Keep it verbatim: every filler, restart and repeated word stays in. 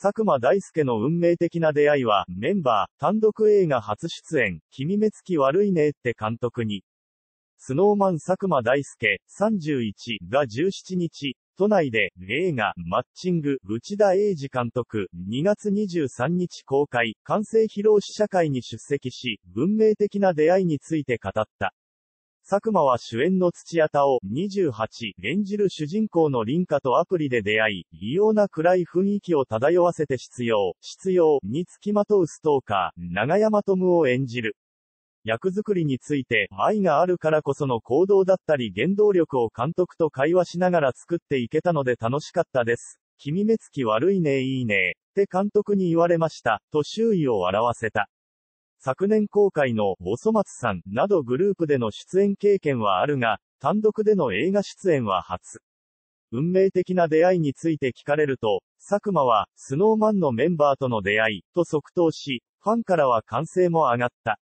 佐久間大介の運命的な出会いは、メンバー、単独映画初出演、君目つき悪いねって監督に。スノーマン佐久間大介、さんじゅういちがじゅうしちにち、都内で、映画、マッチング、内田英二監督、にがつにじゅうさんにち公開、完成披露試写会に出席し、運命的な出会いについて語った。佐久間は主演の土屋太鳳、にじゅうはち、演じる主人公の凛花とアプリで出会い、異様な暗い雰囲気を漂わせて執拗、執拗につきまとうストーカー、永山トムを演じる。役作りについて、愛があるからこその行動だったり原動力を監督と会話しながら作っていけたので楽しかったです。君目つき悪いねいいね、って監督に言われました、と周囲を笑わせた。昨年公開の、おそ松さん、などグループでの出演経験はあるが、単独での映画出演は初。運命的な出会いについて聞かれると、佐久間は、スノーマンのメンバーとの出会い、と即答し、ファンからは歓声も上がった。